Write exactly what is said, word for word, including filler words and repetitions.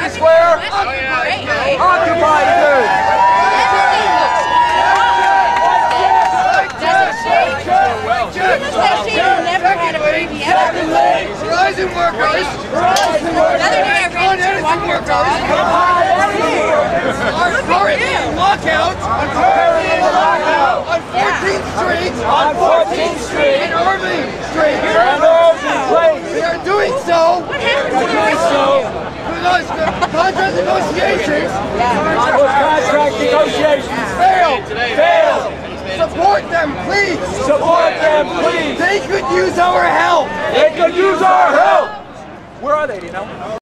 place where? Occupy, dude! Verizon workers! Another day I ran into one more dog. Are currently in lockouts on fourteenth Street On fourteenth Street and Irving Street. and Irving Place. They are doing so What happened? so because the contract negotiations Those contract negotiations failed. failed. Support them, please. Support them, please. They could use our help. They could use our help. Where are they, do you know?